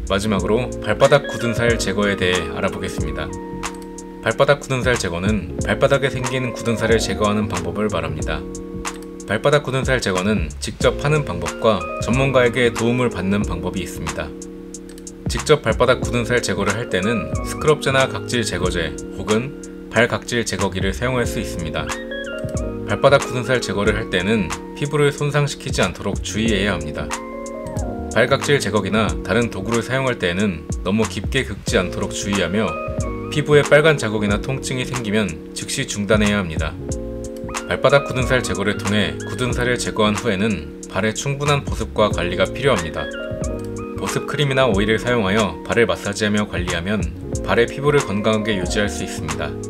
마지막으로 발바닥 굳은 살 제거에 대해 알아보겠습니다. 발바닥 굳은 살 제거는 발바닥에 생긴 굳은 살을 제거하는 방법을 말합니다. 발바닥 굳은 살 제거는 직접 하는 방법과 전문가에게 도움을 받는 방법이 있습니다. 직접 발바닥 굳은 살 제거를 할 때는 스크럽제나 각질 제거제 혹은 발각질 제거기를 사용할 수 있습니다. 발바닥 굳은 살 제거를 할 때는 피부를 손상시키지 않도록 주의해야 합니다. 발각질 제거기나 다른 도구를 사용할 때에는 너무 깊게 긁지 않도록 주의하며 피부에 빨간 자국이나 통증이 생기면 즉시 중단해야 합니다. 발바닥 굳은 살 제거를 통해 굳은 살을 제거한 후에는 발에 충분한 보습과 관리가 필요합니다. 보습 크림이나 오일을 사용하여 발을 마사지하며 관리하면 발의 피부를 건강하게 유지할 수 있습니다.